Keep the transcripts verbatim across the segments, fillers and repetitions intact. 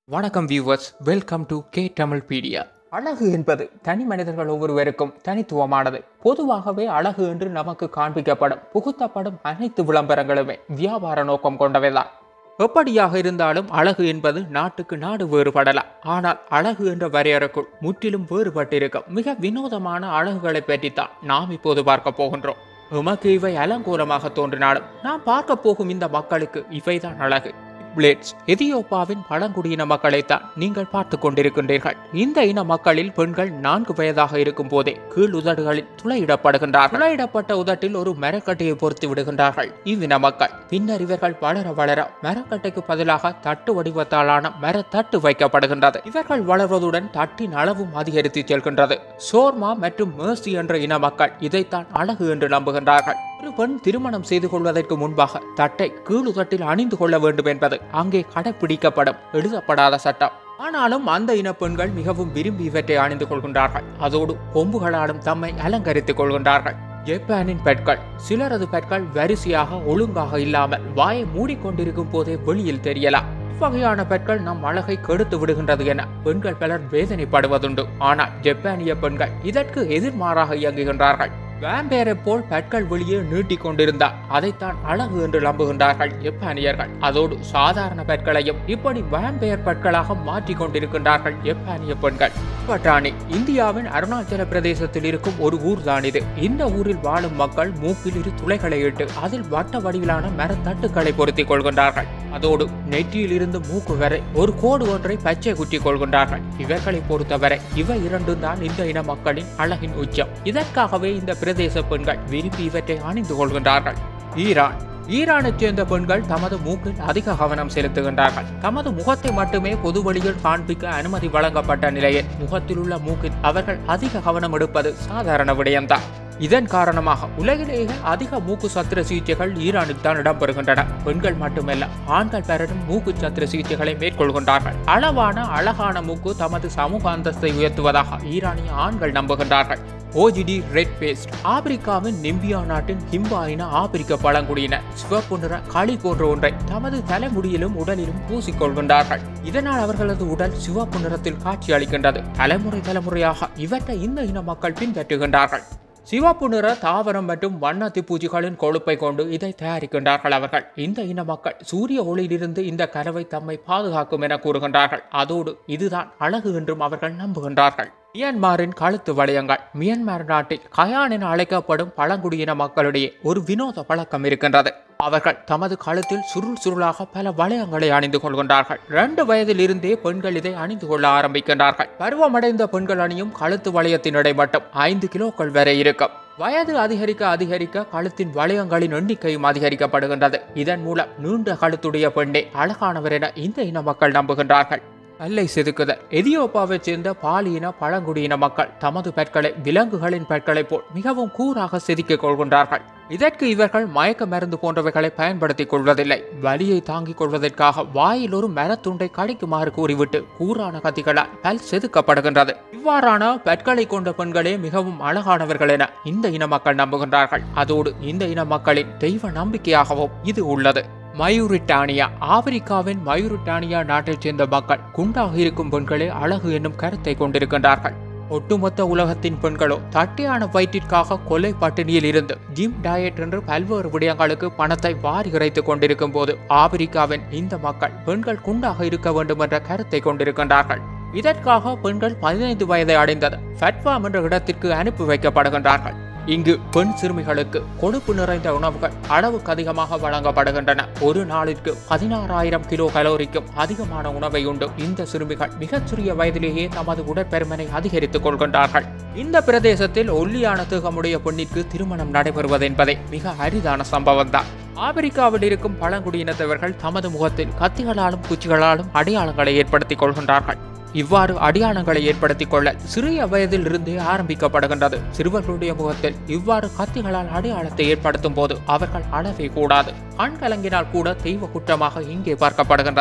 வணக்கம் viewers, welcome to K Tamil pedia. அழகு என்பது தனி மனிதர்கள் ஒவ்வொருவருக்கும் தனித்துவமானது. பொதுவாகவே அழகு என்று நமக்கு காண்பிக்கப்படும் புகுத்தப்படும் அனைத்து விளம்பரங்களுமே வியாபார நோக்கம் கொண்டவைதான். எப்படியாக இருந்தாலும் அழகு என்பது நாட்டுக்கு நாடு வேறுபடலாம். ஆனால் அழகு என்ற வரையறைக்குள் முற்றிலும் வேறுபட்டிருக்கும் மிக வினோதமான அழகுகளை பற்றித்தான் நாம் இப்போது பார்க்க போகின்றோம். உமக்கு இவை அலங்கோலமாக தோன்றினாலும் நாம் பார்க்க போகும் இந்த மக்களுக்கு இவைதான் அழகு. பிளேட்ஸ் எதியோப்பாவின் பழங்குடியின மக்களைத்தான் நீங்கள் பார்த்து கொண்டிருக்கின்றீர்கள். இந்த இன மக்களில் பெண்கள் நான்கு வயதாக இருக்கும் போதே கீழ் உதடுகளில் துளையிடப்படுகின்றார்கள். துளையிடப்பட்ட உதட்டில் ஒரு மரக்கட்டையை பொறுத்து விடுகின்றார்கள் இவ்வின மக்கள். பின்னர் இவர்கள் வளர வளர மரக்கட்டைக்கு பதிலாக தட்டு வடிவத்தாலான மரத்தட்டு வைக்கப்படுகின்றது. இவர்கள் வளர்வதுடன் தட்டின் அளவும் அதிகரித்து செல்கின்றது. சோர்மா மற்றும் மேர்சி என்ற இன மக்கள் இதைத்தான் அழகு என்று நம்புகின்றார்கள். ஒரு பெண் திருமணம் செய்து கொள்வதற்கு முன்பாக தட்டை கீழுதட்டில் அணிந்து கொள்ள வேண்டும் என்பது அங்கே கடைபிடிக்கப்படும் எழுதப்படாத சட்டம். ஆனாலும் அந்த இன பெண்கள் மிகவும் விரும்பி இவற்றை அணிந்து கொள்கின்றார்கள். அதோடு கொம்புகளாலும் தம்மை அலங்கரித்துக் கொள்கின்றார்கள். ஜப்பானின் பெண்கள் சிலரது பெண்கள் வரிசையாக ஒழுங்காக இல்லாமல் வாயை மூடிக்கொண்டிருக்கும் போதே வெளியில் தெரியலாம். இவ்வகையான பெண்கள் நம் அழகை கெடுத்து விடுகின்றது என பெண்கள் பலர் வேதனைப்படுவதுண்டு. ஆனால் ஜப்பானிய பெண்கள் இதற்கு எதிர்மாறாக இயங்குகின்றார்கள். வேம்பேரை போல் பெட்கள் வெளியே நீட்டிக் கொண்டிருந்தால் அதைத்தான் அழகு என்று நம்புகின்றார்கள் ஜப்பானியர்கள். அதோடு சாதாரண பெட்களையும் இப்படி வேம்பேர் பெட்களாக மாற்றிக் கொண்டிருக்கின்றார்கள் ஜப்பானிய பெண்கள். பட்டாணி இந்தியாவின் அருணாச்சல பிரதேசத்தில் இருக்கும் ஒரு ஊர் தான் இது. இந்த ஊரில் வாழும் மக்கள் மூக்கில் இரு துளைகளை இட்டு அதில் வட்ட வடிவிலான மரத்தட்டுக்களை பொருத்திக் கொள்கின்றார்கள். அதோடு நெற்றியில் இருந்து மூக்கு வரை ஒரு கோடு ஒன்றை பச்சை குத்தி கொள்கின்றார்கள். இவர்களை பொறுத்தவரை இவை இரண்டும் தான் இந்த இன மக்களின் அழகின் உச்சம். இதற்காகவே இந்த பிரதேச பெண்கள் விரும்பி இவற்றை அணிந்து கொள்கின்றார்கள். ஈரான் ஈரானைச் சேர்ந்த பெண்கள் தமது மூக்கில் அதிக கவனம் செலுத்துகின்றார்கள். தமது முகத்தை மட்டுமே பொது வழியில் காண்பிக்க அனுமதி வழங்கப்பட்ட நிலையில் முகத்தில் உள்ள மூக்கில் அவர்கள் அதிக கவனம் எடுப்பது சாதாரண விடயம்தான். இதன் காரணமாக உலகிலேயே அதிக மூக்கு சத்திர சிகிச்சைகள் ஈரானில் தான் இடம்பெறுகின்றன. பெண்கள் மட்டுமல்ல, ஆண்கள் பலரும் மூக்கு சத்திர சிகிச்சைகளை மேற்கொள்கின்றார்கள். அளவான அழகான மூக்கு தமது சமூக அந்தஸ்தை உயர்த்துவதாக ஈரானிய ஆண்கள் நம்புகின்றார்கள். ஓஜிடி ரெட் பேஸ்ட் ஆப்பிரிக்காவின் நிம்பியா நாட்டின் ஹிம்பா இன ஆப்பிரிக்க பழங்குடியினர் சிவப்பு நிற களி போன்ற ஒன்றை தமது தலைமுடியிலும் உடலிலும் பூசிக்கொள்கின்றார்கள். இதனால் அவர்களது உடல் சிவப்பு நிறத்தில் காட்சி அளிக்கின்றது. தலைமுறை தலைமுறையாக இவற்றை இந்த இன மக்கள் பின்பற்றுகின்றார்கள். சிவப்பு நிற தாவரம் மற்றும் வண்ணத்தி பூச்சிகளின் கொழுப்பை கொண்டு இதை தயாரிக்கின்றார்கள் அவர்கள். இந்த இன மக்கள் சூரிய ஒளியிலிருந்து இந்த கலவை தம்மை பாதுகாக்கும் என கூறுகின்றார்கள். அதோடு இதுதான் அழகு என்றும் அவர்கள் நம்புகின்றார்கள். மியான்மரின் கழுத்து வளையங்கள் மியான்மர் நாட்டில் கயான் என அழைக்கப்படும் பழங்குடியின மக்களிடையே ஒரு வினோத பழக்கம் இருக்கின்றது. அவர்கள் தமது கழுத்தில் சுருள் சுருளாக பல வளையங்களை அணிந்து கொள்கின்றார்கள். இரண்டு வயதில் இருந்தே பெண்கள் இதை அணிந்து கொள்ள ஆரம்பிக்கின்றார்கள். பருவமடைந்த பெண்கள் அணியும் கழுத்து வளையத்தின் எடை மட்டும் ஐந்து கிலோக்கள் வரை இருக்கும். வயது அதிகரிக்க அதிகரிக்க கழுத்தின் வளையங்களின் எண்ணிக்கையும் அதிகரிக்கப்படுகின்றது. இதன் மூலம் நீண்ட கழுத்துடைய பெண்ணே அழகானவர் என இந்த இன மக்கள் நம்புகின்றார்கள். பல்லை செதுக்குதல் எதியோப்பாவை சேர்ந்த பாலியின பழங்குடியின மக்கள் தமது பெட்களை விலங்குகளின் பெட்களை போல் மிகவும் கூராக செதுக்கிக் கொள்கின்றார்கள். இதற்கு இவர்கள் மயக்க மருந்து போன்றவைகளை பயன்படுத்திக் கொள்வதில்லை. வலியை தாங்கிக் கொள்வதற்காக வாயில் ஒரு மரத்துண்டை கடிக்குமாறு கூறிவிட்டு கூரான கத்திகளால் பல் செதுக்கப்படுகின்றது. இவ்வாறான பெட்களை கொண்ட பெண்களே மிகவும் அழகானவர்கள் என இந்த இன மக்கள் நம்புகின்றார்கள். அதோடு இந்த இன மக்களின் தெய்வ நம்பிக்கையாகவும் இது உள்ளது. மயூரிட்டானியா ஆப்பிரிக்காவின் மயூரிட்டானியா நாட்டைச் சேர்ந்த மக்கள் குண்டாக இருக்கும் பெண்களே அழகு என்னும் கருத்தை கொண்டிருக்கின்றார்கள். ஒட்டுமொத்த உலகத்தின் பெண்களோ தட்டையான வயிற்றிற்காக கொலை பட்டினியில் இருந்து ஜிம் டயட் என்று பல்வேறு விடயங்களுக்கு பணத்தை வாரி இறைத்துக் கொண்டிருக்கும் போது ஆப்பிரிக்காவின் இந்த மக்கள் பெண்கள் குண்டாக இருக்க வேண்டும் என்ற கருத்தை கொண்டிருக்கின்றார்கள். இதற்காக பெண்கள் பதினைந்து வயதை அடைந்தது ஃபட்வாம் என்ற இடத்திற்கு அனுப்பி வைக்கப்படுகின்றார்கள். இங்கு பெண் சிறுமிகளுக்கு கொழுப்பு நிறைந்த உணவுகள் அளவுக்கு அதிகமாக வழங்கப்படுகின்றன. ஒரு நாளிற்கு பதினாறாயிரம் கிலோ கலோரிக்கும் அதிகமான உணவை உண்டு இந்த சிறுமிகள் மிகச்சிறிய வயதிலேயே தமது உடற்பெருமனை அதிகரித்துக் கொள்கின்றார்கள். இந்த பிரதேசத்தில் ஒல்லியான தேகமுடைய பெண்ணிற்கு திருமணம் நடைபெறுவது என்பதை மிக அரிதான சம்பவம் தான். ஆப்பிரிக்காவில் இருக்கும் பழங்குடியினத்தவர்கள் தமது முகத்தில் கத்திகளாலும் குச்சிகளாலும் அடையாளங்களை ஏற்படுத்திக் கொள்கின்றார்கள். இவ்வாறு அடையாளங்களை ஏற்படுத்திக் கொள்ள சிறிய வயதில் இருந்தே ஆரம்பிக்கப்படுகின்றது. சிறுவர்களுடைய முகத்தில் இவ்வாறு கத்திகளால் அடையாளத்தை ஏற்படுத்தும் போது அவர்கள் அழவே கூடாது. கண் கலங்கினால் கூட தெய்வ குற்றமாக இங்கே பார்க்கப்படுகின்றது.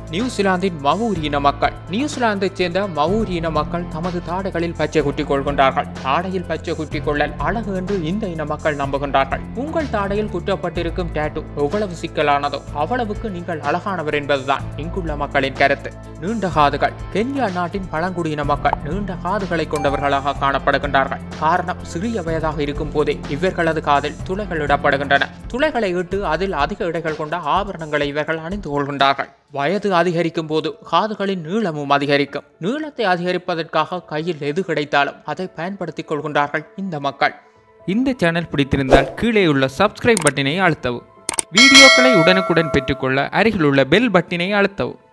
நியூசிலாந்தின் மவூரி இன மக்கள். நியூசிலாந்தைச் சேர்ந்த மவூரி இன மக்கள் தமது தாடைகளில் பச்சை குட்டிக் கொள்கின்றார்கள். தாடையில் பச்சை குட்டிக் கொள்ளல் அழகு என்று இந்த இன மக்கள் நம்புகின்றார்கள். உங்கள் தாடையில் குற்றப்பட்டிருக்கும் டேட்டு எவ்வளவு சிக்கலானதோ அவ்வளவுக்கு நீங்கள் அழகானவர் என்பதுதான் இங்குள்ள மக்களின் கருத்து. நீண்ட காதுகள். கென்யா நாட்டின் பழங்குடியின மக்கள் நீண்ட காதுகளை கொண்டவர்களாக காணப்படுகின்றார்கள். காரணம், சிறிய வயதாக இருக்கும் போதே இவர்களது காதில் துளைகள் இடப்படுகின்றன. துளைகளை இட்டு அதில் அதிக இடைகள் கொண்ட ஆபரணங்களை இவர்கள் அணிந்து கொள்கின்றார்கள். வயது அதிகரிக்கும் போது காதுகளின் நீளமும் அதிகரிக்கும். நீளத்தை அதிகரிப்பதற்காக கையில் எது கிடைத்தாலும் அதை பயன்படுத்திக் கொள்கின்றார்கள் இந்த மக்கள். இந்த சேனல் பிடித்திருந்தால் கீழே உள்ள சப்ஸ்கிரைப் பட்டினை அழுத்தவும். வீடியோக்களை உடனுக்குடன் பெற்றுக்கொள்ள அருகில் உள்ள பெல் பட்டினை அழுத்தவும்.